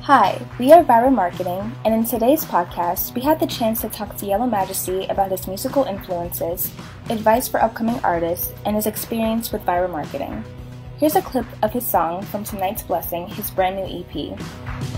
Hi, we are Virra Marketing, and in today's podcast, we had the chance to talk to Yellow Majesty about his musical influences, advice for upcoming artists, and his experience with Virra Marketing. Here's a clip of his song from Tonight's Blessing, his brand new EP.